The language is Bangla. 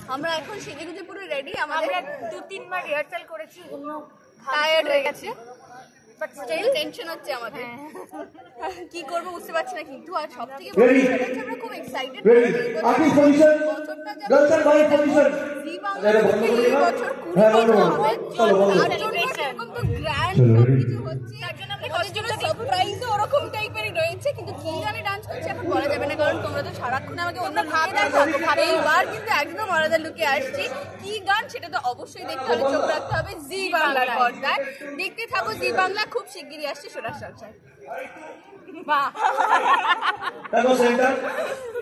আমরা এখন সেজেগুজে পুরো রেডি। আমরা 2-3 বার রিহার্সাল করেছি, অন্য টায়ার্ড হয়ে গেছে, বাট স্টিল টেনশন হচ্ছে আমাদের, কি করবো বুঝতে পারছি না। কিন্তু আর সব থেকে বড় বিষয় হচ্ছে আমরা খুব এক্সাইটেড। ওরকম টাইপেরই রয়েছে, কিন্তু কি গানে ডান্স করছে এখন বলা যাবে না, কারণ তোমরা তো সারাক্ষণ আমাকে অন্য ভাবে দেখো। এইবার কিন্তু একদম আলাদা লুকে আসছি। কি গান সেটা তো অবশ্যই দেখতে হবে, চোখ রাখতে হবে জি বাংলার পর্দায়। দেখতে থাকো জি বাংলা, খুব শিগগিরই আসছে সোনার সংসার। বাহ।